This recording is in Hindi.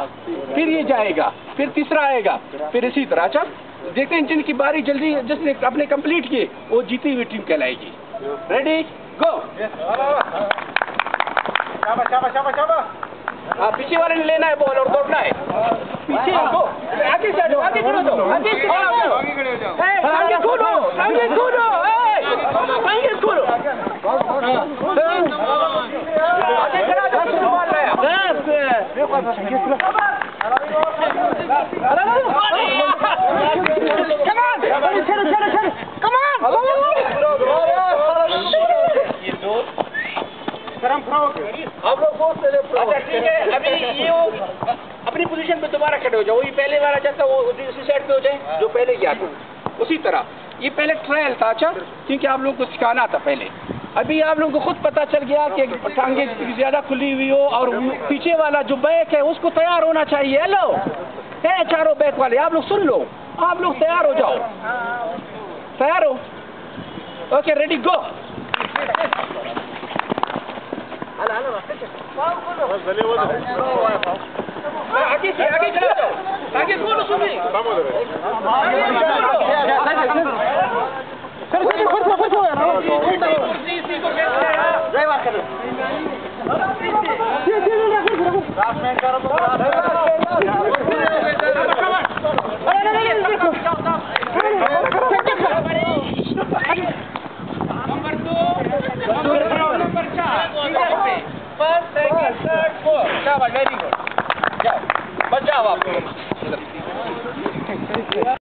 फिर ये जाएगा, फिर तीसरा आएगा, फिर इसी तरह। अच्छा देखते हैं जिनकी बारी जल्दी जिसने अपने कंप्लीट किए वो जीती हुई टीम कहलाएगी। Ready go. हाँ पीछे वाले ने लेना है बॉल और दौड़ना है पीछे। गो आगे चढ़ो, आगे चढ़ो, तो आगे कूदो, आगे कूदो, आगे कूदो, आगे कूदो, आगे चढ़ा दो बॉल लाया। अच्छा ठीक है, अभी ये अपनी पोजीशन पे दोबारा खड़े हो जाओ। वही पहले वाला जैसा वो उसी साइड पे हो जाए जो पहले किया था उसी तरह। ये पहले ट्रायल था अच्छा, क्योंकि आप लोगों को सिखाना था पहले। अभी आप लोगों को खुद पता चल गया कि टांगे ज्यादा खुली हुई हो और पीछे वाला जो बैक है उसको तैयार होना चाहिए। हेलो है चारों बैक वाले, आप लोग सुन लो, आप लोग तैयार हो जाओ। तैयार हो? Okay ready go. आगे से आगे चलो, आगे कौन सुनिए